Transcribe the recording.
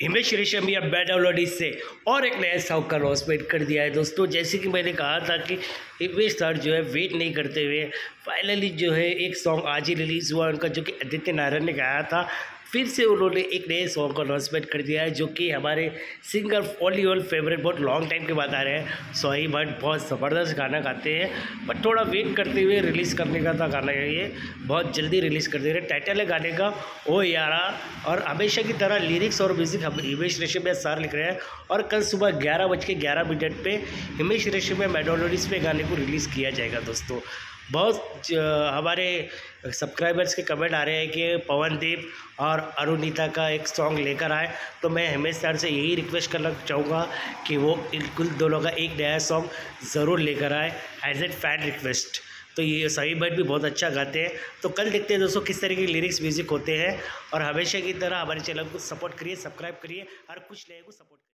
Himesh Reshammiya methodology से और एक नया सॉन्ग का अनाउंसमेंट कर दिया है दोस्तों। जैसे कि मैंने कहा था कि हिमेश सर जो है वेट नहीं करते हुए फाइनली जो है एक सॉन्ग आज ही रिलीज़ हुआ उनका, जो कि आदित्य नारायण ने गाया था। फिर से उन्होंने एक नए सॉन्ग का अनाउंसमेंट कर दिया है, जो कि हमारे सिंगर ऑल फेवरेट बहुत लॉन्ग टाइम के बाद आ रहे हैं। सोही भट्ट बहुत ज़बरदस्त गाना गाते हैं, बट थोड़ा वेट करते हुए रिलीज़ करने का था गाना। ये बहुत जल्दी रिलीज़ कर दे रहे। टाइटल है गाने का ओ यारा, और हमेशा की तरह लिरिक्स और म्यूज़िक हिमेश रेशमिया सर लिख रहे हैं। और कल सुबह 11:11 पे हिमेश रेशमिया मेडोलॉजीज पे गाने को रिलीज़ किया जाएगा दोस्तों। बहुत हमारे सब्सक्राइबर्स के कमेंट आ रहे हैं कि पवनदीप और अरुणिता का एक सॉन्ग लेकर आए, तो मैं हिमेश सर से यही रिक्वेस्ट करना चाहूँगा कि वो बिल्कुल दोनों का एक नया सॉन्ग ज़रूर लेकर आए एज ए फैन रिक्वेस्ट। तो ये सभी बट भी बहुत अच्छा गाते हैं। तो कल देखते हैं दोस्तों किस तरह की लिरिक्स म्यूज़िक होते हैं। और हमेशा की तरह हमारे चैनल को सपोर्ट करिए, सब्सक्राइब करिए और कुछ नए को सपोर्ट करिए।